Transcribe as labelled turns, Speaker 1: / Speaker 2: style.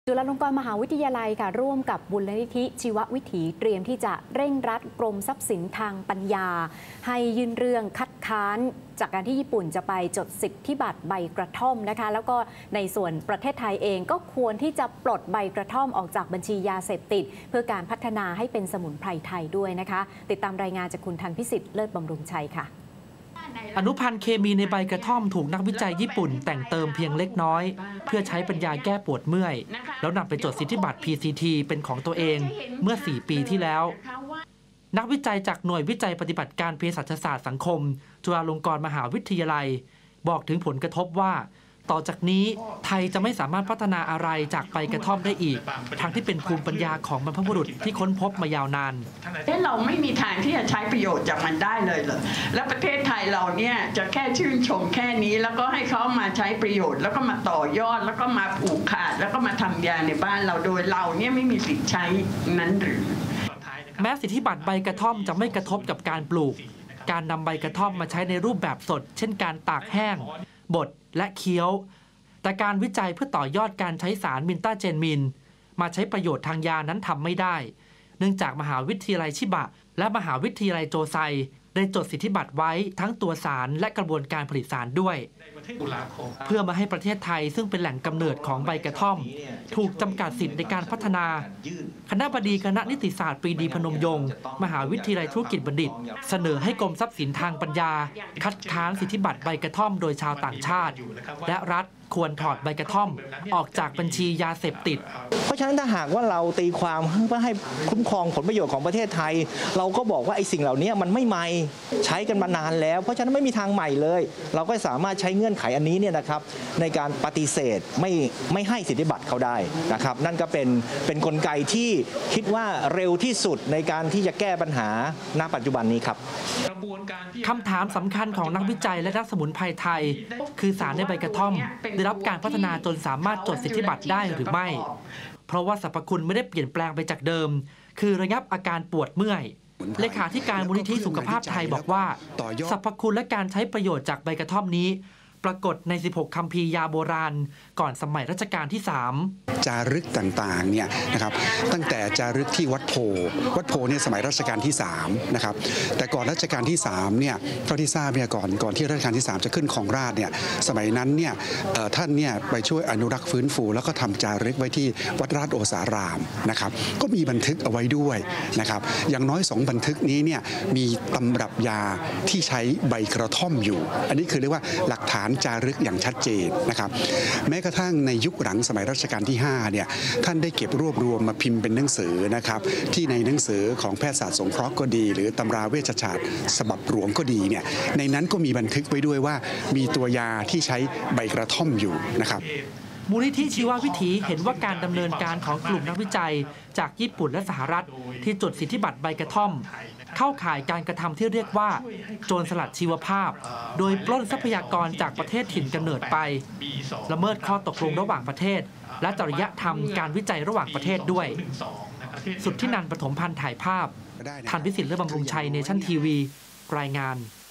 Speaker 1: จุฬาลงกรณ์มหาวิทยาลัยค่ะร่วมกับมูลนิธิชีววิถีเตรียมที่จะเร่งรัดกรมทรัพย์สินทางปัญญาให้ยื่นเรื่องคัดค้านจากการที่ญี่ปุ่นจะไปจดสิทธิบัตรใบกระท่อมนะคะแล้วก็ในส่วนประเทศไทยเองก็ควรที่จะปลดใบกระท่อมออกจากบัญชียาเสพติดเพื่อการพัฒนาให้เป็นสมุนไพรไทยด้วยนะคะติดตามรายงานจากคุณทันพิสิทธิ์เลิศบำรุงชัยค่ะ
Speaker 2: อนุพันธ์เคมีในใบกระท่อมถูกนักวิจัยญี่ปุ่นแต่งเติมเพียงเล็กน้อยเพื่อใช้เป็นยาแก้ปวดเมื่อยแล้วนำไปจดสิทธิบัตร PCT เป็นของตัวเองเมื่อ 4 ปีที่แล้วนักวิจัยจากหน่วยวิจัยปฏิบัติการเภสัชศาสตร์สังคมจุฬาลงกรณ์มหาวิทยาลัยบอกถึงผลกระทบว่าต่อจากนี้ไทยจะไม่สามารถพัฒนาอะไรจากใบกระท่อมได้อีกทั้งที่เป็นภูมิปัญญาของบรรพบุรุษที่ค้นพบมายาวนาน
Speaker 3: เราไม่มีทางที่จะใช้ประโยชน์จากมันได้เลยเหรอแล้วประเทศไทยเราเนี่ยจะแค่ชื่นชมแค่นี้แล้วก็ให้เขามาใช้ประโยชน์แล้วก็มาต่อยอดแล้วก็มาผูกขาดแล้วก็มาทำยาในบ้านเราโดยเราเนี่ยไม่มีสิทธิ์ใช้นั้นหรือ
Speaker 2: แม้สิทธิบัตรใบกระท่อมจะไม่กระทบกับการปลูกการนำใบกระท่อมมาใช้ในรูปแบบสดเช่นการตากแห้งบดและเคี้ยวแต่การวิจัยเพื่อต่อยอดการใช้สารมินตาเจนมินมาใช้ประโยชน์ทางยานั้นทำไม่ได้เนื่องจากมหาวิทยาลัยชิบะและมหาวิทยาลัยโจไซได้จดสิทธิบัตรไว้ทั้งตัวสารและกระบวนการผลิตสารด้วยเพื่อมาให้ประเทศไทยซึ่งเป็นแหล่งกำเนิดของใบกระท่อมถูกจำกัดสิทธิ์ในการพัฒนาคณบดีคณะนิติศาสตร์ปรีดีพนมยงค์มหาวิทยาลัยธุรกิจบัณฑิตเสนอให้กรมทรัพย์สินทางปัญญาคัดค้านสิทธิบัตรใบกระท่อมโดยชาวต่างชาติและรัฐควรถอดใบกระท่อมออกจากบัญชียาเสพติด
Speaker 4: เพราะฉะนั้นถ้าหากว่าเราตีความเพื่อให้คุ้มครองผลประโยชน์ของประเทศไทยเราก็บอกว่าไอ้สิ่งเหล่านี้มันไม่ใหม่ใช้กันมานานแล้วเพราะฉะนั้นไม่มีทางใหม่เลยเราก็สามารถใช้เงื่อนไขอันนี้เนี่ยนะครับในการปฏิเสธไม่ให้สิทธิบัตรเขาได้นะครับนั่นก็เป็นกลไกที่คิดว่าเร็วที่สุดในการที่จะแก้ปัญหาณปัจจุบันนี้ครับ
Speaker 2: คำถามสำคัญของนักวิจัยและนักสมุนไพรไทยคือสารในใบกระท่อมได้รับการพัฒนาจนสามารถจดสิทธิบัตรได้หรือไม่เพราะว่าสรรพคุณไม่ได้เปลี่ยนแปลงไปจากเดิมคือระงับอาการปวดเมื่อยเลขาธิการมูลนิธิสุขภาพไทยบอกว่าสรรพคุณและการใช้ประโยชน์จากใบกระท่อมนี้ปรากฏใน16คัมภีร์ยาโบราณก่อนสมัยรัชกาลที่3
Speaker 5: จารึกต่างๆเนี่ยนะครับตั้งแต่จารึกที่วัดโพเนี่ยสมัยรัชกาลที่3นะครับแต่ก่อนรัชกาลที่3เนี่ยเท่าที่ทราบเนี่ยก่อนที่รัชกาลที่3จะขึ้นครองราชย์เนี่ยสมัยนั้นเนี่ยท่านเนี่ยไปช่วยอนุรักษ์ฟื้นฟูแล้วก็ทำจารึกไว้ที่วัดราชโอสารามนะครับก็มีบันทึกเอาไว้ด้วยนะครับอย่างน้อย2บันทึกนี้เนี่ยมีตำรับยาที่ใช้ใบกระท่อมอยู่อันนี้คือเรียกว่าหลักฐานจารึกอย่างชัดเจนนะครับแม้กระทั่งในยุคหลังสมัยรัชกาลที่5เนี่ยท่านได้เก็บรวบรวมมาพิมพ์เป็นหนังสือนะครับที่ในหนังสือของแพทยศาสตร์สงเคราะห์ก็ดีหรือตำราเวชศาสตร์ฉบับหลวงก็ดีเนี่ยในนั้นก็มีบันทึกไว้ด้วยว่ามีตัวยาที่ใช้ใบกระท่อมอยู่นะครับ
Speaker 2: มูลนิธิชีววิถีเห็นว่าการดำเนินการของกลุ่มนักวิจัยจากญี่ปุ่นและสหรัฐที่จดสิทธิบัตรใบกระท่อมเข้าข่ายการกระทำที่เรียกว่าโจรสลัดชีวภาพโดยปล้นทรัพยากรจากประเทศถิ่นกำเนิดไปละเมิดข้อตกลงระหว่างประเทศและจริยธรรมการวิจัยระหว่างประเทศด้วยสุทธินันท์ ปฐมพันธ์ถ่ายภาพทันพิสิทธิ์ เลิศบำรุงชัย เนชั่นทีวีรายงาน